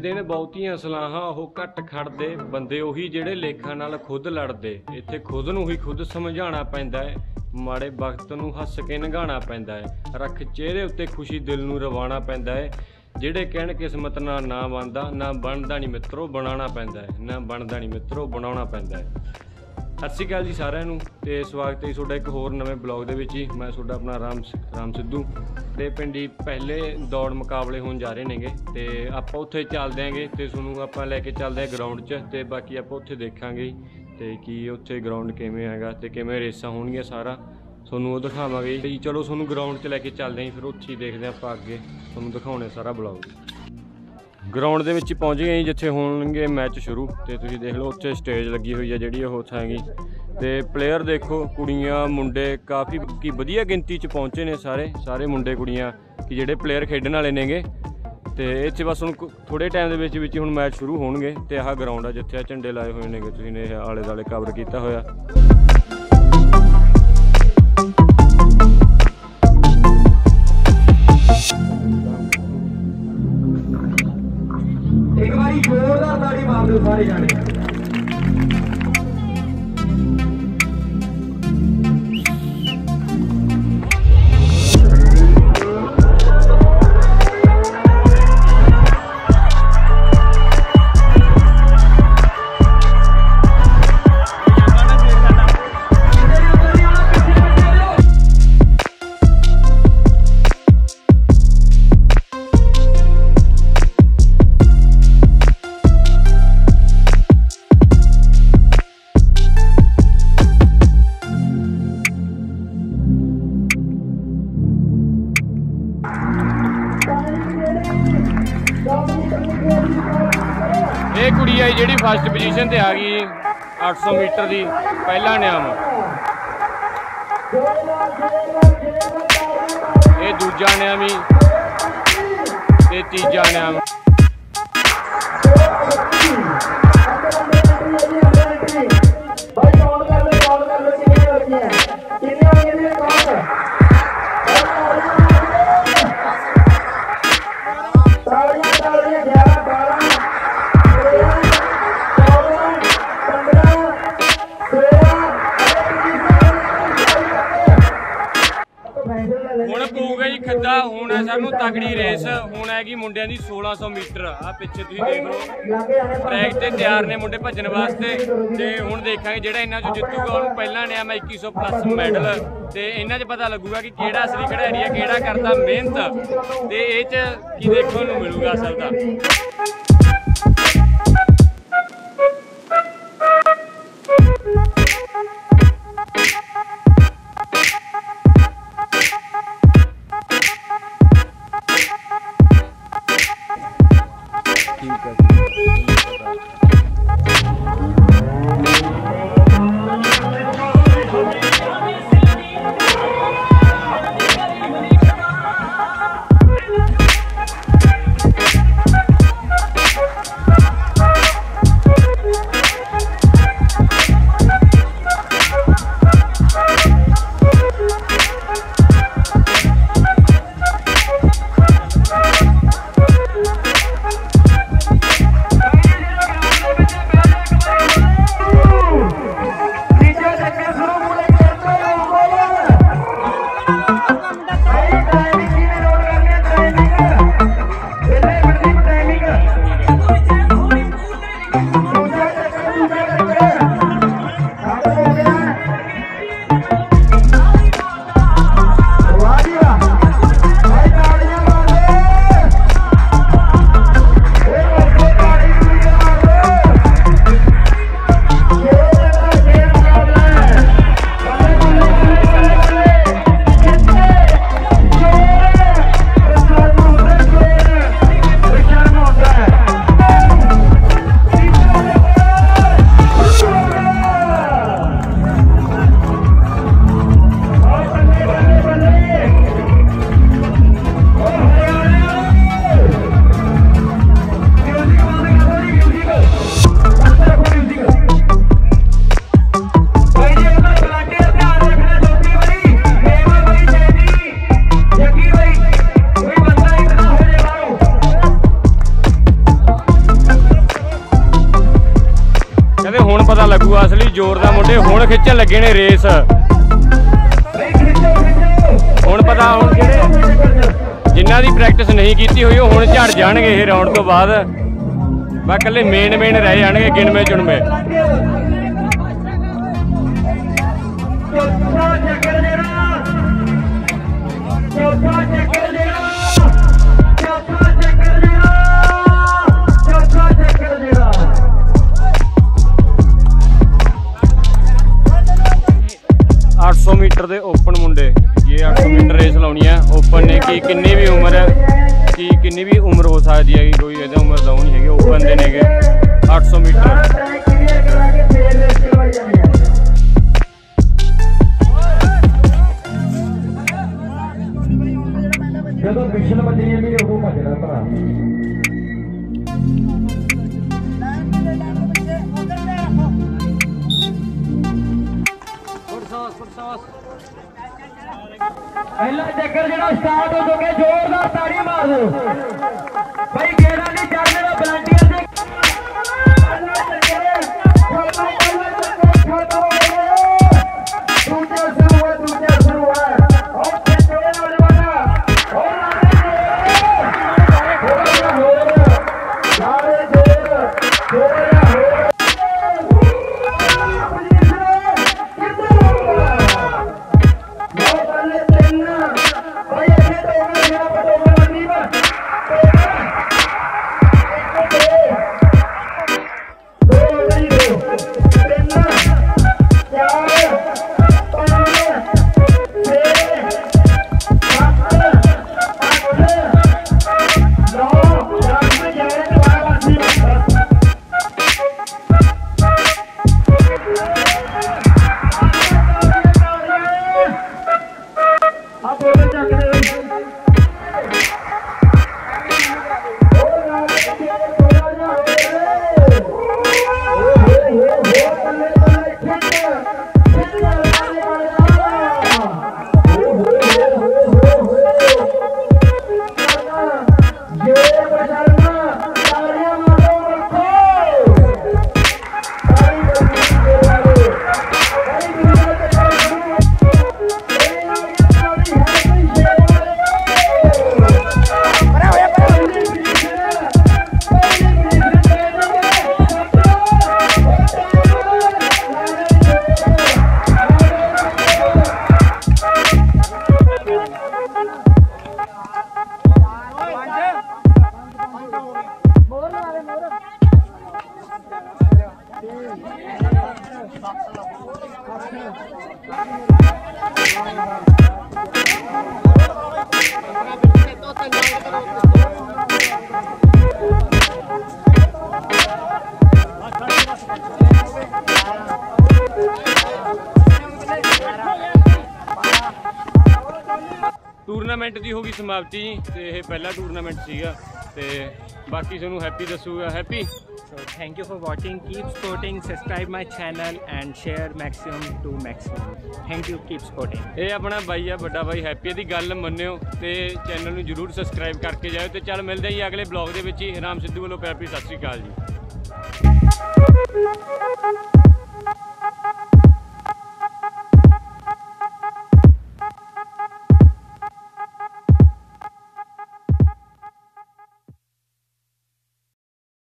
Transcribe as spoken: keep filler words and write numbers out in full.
दिन बहुतियां सलाहां ओह घट खड़दे, बंदे उही जिहड़े लेखां नाल खुद लड़दे। इत्थे खुद नूं ही खुद समझाना पैंदा है, माड़े वक्त नूं हੱਸ के नगाना पैंदा है, रख चेहरे उत्ते खुशी दिल नूं रवाना पैंदा है। जिहड़े कहण किस्मत नाल ना बनदा, ना बनदा नहीं मित्रो बनाना पैंदा है, ना बनदा नहीं मित्रो बनाउणा पैंदा है। सत श्री अकाल जी सारिਆਂ ਨੂੰ ਤੇ ਸਵਾਗਤ ਹੈ ਤੁਹਾਡਾ ਇੱਕ ਹੋਰ ਨਵੇਂ ਬਲੌਗ ਦੇ ਵਿੱਚ ਹੀ। ਮੈਂ ਤੁਹਾਡਾ ਆਪਣਾ ਰਾਮ ਰਾਮ ਸਿੱਧੂ ਤੇ ਪਿੰਡੀ ਪਹਿਲੇ ਦੌੜ ਮੁਕਾਬਲੇ ਹੋਣ ਜਾ ਰਹੇ ਨੇਗੇ ਤੇ ਆਪਾਂ ਉੱਥੇ ਚੱਲਦੇ ਆਂਗੇ ਤੇ ਤੁਹਾਨੂੰ ਆਪਾਂ ਲੈ ਕੇ ਚੱਲਦੇ ਆ ਗਰਾਊਂਡ 'ਚ ਤੇ ਬਾਕੀ ਆਪਾਂ ਉੱਥੇ ਦੇਖਾਂਗੇ ਤੇ ਕੀ ਉੱਥੇ ਗਰਾਊਂਡ ਕਿਵੇਂ ਹੈਗਾ ਤੇ ਕਿਵੇਂ ਰੇਸਾਂ ਹੋਣਗੀਆਂ ਸਾਰਾ ਤੁਹਾਨੂੰ ਉਹ ਦਿਖਾਵਾਂਗੇ ਜੀ। ਚਲੋ ਤੁਹਾਨੂੰ ਗਰਾਊਂਡ 'ਚ ਲੈ ਕੇ ਚੱਲਦੇ ਆਂ, ਫਿਰ ਉੱਥੇ ਹੀ ਦੇਖਦੇ ਆਪਾਂ ਅੱਗੇ ਤੁਹਾਨੂੰ ਦਿਖਾਉਣੇ ਸਾਰਾ ਬਲੌਗ। ग्राउंड ਦੇ ਵਿੱਚ ਪਹੁੰਚ ਗਏ ਜੀ ਜਿੱਥੇ ਹੋਣਗੇ ਮੈਚ ਸ਼ੁਰੂ ਤੇ ਤੁਸੀਂ ਦੇਖ ਲਓ ਉੱਥੇ ਸਟੇਜ ਲੱਗੀ ਹੋਈ ਹੈ ਜਿਹੜੀ ਉਹ ਉੱਥੇ ਹੈਗੀ ਤੇ ਪਲੇਅਰ ਦੇਖੋ ਕੁੜੀਆਂ ਮੁੰਡੇ ਕਾਫੀ ਕੀ ਵਧੀਆ ਗਿਣਤੀ 'ਚ ਪਹੁੰਚੇ ਨੇ ਸਾਰੇ ਸਾਰੇ ਮੁੰਡੇ ਕੁੜੀਆਂ ਕਿ ਜਿਹੜੇ ਪਲੇਅਰ ਖੇਡਣ ਵਾਲੇ ਨੇਗੇ ਤੇ ਇੱਥੇ ਬਸ ਹੁਣ ਥੋੜੇ ਟਾਈਮ ਦੇ ਵਿੱਚ ਵਿੱਚ ਹੁਣ ਮੈਚ ਸ਼ੁਰੂ ਹੋਣਗੇ ਤੇ ਆਹ ਗਰਾਊਂਡ ਆ ਜਿੱਥੇ ਆ ਝੰਡੇ ਲਾਏ ਹੋਏ ਨੇਗੇ ਤੁਸੀਂ ਨੇ ਆਲੇ ਦੁਆਲੇ ਕਵਰ ਕੀਤਾ ਹੋਇਆ। एक बारी जोरदार ताड़ी मार दो सारे जाने। ਇਹ ਕੁੜੀ ਆਈ ਜਿਹੜੀ ਫਸਟ ਪੋਜੀਸ਼ਨ ਤੇ ਆ ਗਈ ਅੱਠ ਸੌ ਮੀਟਰ ਦੀ ਪਹਿਲਾ ਇਨਾਮ। ਇਹ ਦੂਜਾ ਇਨਾਮ ਹੀ ਤੇ ਤੀਜਾ ਇਨਾਮ। ਹੁਣ ਪਊਗਾ ਜੀ ਖੱਦਾ, ਹੁਣ ਹੈ ਸਾਨੂੰ ਤਗੜੀ ਰੇਸ। ਹੁਣ ਹੈਗੀ ਮੁੰਡਿਆਂ ਦੀ ਸੋਲਾਂ ਸੌ ਮੀਟਰ ਆ ਪਿੱਛੇ ਤੁਸੀਂ ਦੇਖ ਲਓ ਟਰੈਕ ਤੇ ਤਿਆਰ ਨੇ ਮੁੰਡੇ ਭੱਜਣ ਵਾਸਤੇ ਤੇ ਹੁਣ ਦੇਖਾਂਗੇ ਜਿਹੜਾ ਇਹਨਾਂ ਚੋਂ ਜਿੱਤੂਗਾ ਉਹਨੂੰ ਪਹਿਲਾਂ ਨੇ ਮੈਂ ਇੱਕੀ ਸੌ ਪਲੱਸ ਮੈਡਲ ਤੇ ਇਹਨਾਂ 'ਚ ਪਤਾ ਲੱਗੂਗਾ ਕਿ ਕਿਹੜਾ ਅਸਲੀ ਖਿਡਾਰੀ ਹੈ ਕਿਹੜਾ ਕਰਦਾ ਮਿਹਨਤ ਤੇ ਇਹ 'ਚ ਕੀ ਦੇਖਣ ਨੂੰ ਮਿਲੂਗਾ ਅਸਲ ਦਾ। ਖਿੱਚਣ ਲੱਗੇ ਨੇ ਰੇਸ। ਹੁਣ ਪਤਾ ਹੁਣ ਜਿਹੜੇ ਜਿਨ੍ਹਾਂ ਦੀ ਪ੍ਰੈਕਟਿਸ ਨਹੀਂ ਕੀਤੀ ਹੋਈ ਉਹ ਹੁਣ ਝੜ ਜਾਣਗੇ ਇਹ ਰਾਉਂਡ ਤੋਂ ਬਾਅਦ। ਬਸ ਇਕੱਲੇ ਮੇਨ ਮੇਨ ਰਹਿ ਜਾਣਗੇ ਗਿਣਵੇਂ ਚੁਣਵੇਂ। ਅੱਠ ਸੌ मीटर ਦੇ ਓਪਨ ਮੁੰਡੇ ਇਹ ਅੱਠ ਸੌ मीटर ਰੇਸ ਲਾਉਣੀ ਹੈ ਓਪਨ ਨੇ। ਕੀ ਕਿੰਨੀ ਵੀ ਉਮਰ ਕੀ ਕਿੰਨੀ ਵੀ ਉਮਰ ਹੋ ਸਕਦੀ ਹੈ, ਕੋਈ ਇਹਦਾ ਉਮਰ ਦਾ ਨਹੀਂ ਹੈਗੀ। ਓਪਨ ਦੇ ਨੇਗੇ ਅੱਠ ਸੌ मीटर। ਜਦੋਂ ਮਿਸ਼ਨ ਵੱਜਣੀ ਨਹੀਂ ਉਦੋਂ ਭੱਜਣਾ ਭਰਾ। ਪਹਿਲਾ ਚੱਕਰ ਜਿਹੜਾ ਸਟਾਰਟ ਹੋ ਚੁੱਕਿਆ, ਜ਼ੋਰਦਾਰ ਤਾੜੀ ਮਾਰ ਦਿਓ ਭਾਈ। ਗੇੜਾ ਨਹੀਂ ਚੱਲਦੇ ਦਾ ਵਲੰਟੀਅਰ ਦੇ ਦੂਜਾ ਸ਼ੁਰੂ ਹੈ ਦੂਜਾ ਸ਼ੁਰੂ ਹੈ ਔਰ ਚੱਕਰੇ ਨੌਜਵਾਨਾ ਸਾਰੇ ਜੋਰ ਜੋਰ टूरनामेंट की होगी समाप्ति ते ये पहला टूरनामेंट सीगा ते बाकी तुहानू हैप्पी दसूगा। Happy So thank you for watching. Keep supporting. Subscribe my channel and share maximum to maximum. Thank you. Keep supporting. ये अपना भाई है बड़ा भाई हैप्पी दी गल मन्नियो ते चैनल नू जरूर सबसक्राइब करके जाओ। तो चल मिलते ही अगले ब्लॉग दे विच ही। राम सिद्धू वालों प्यार भरी सत श्री अकाल जी।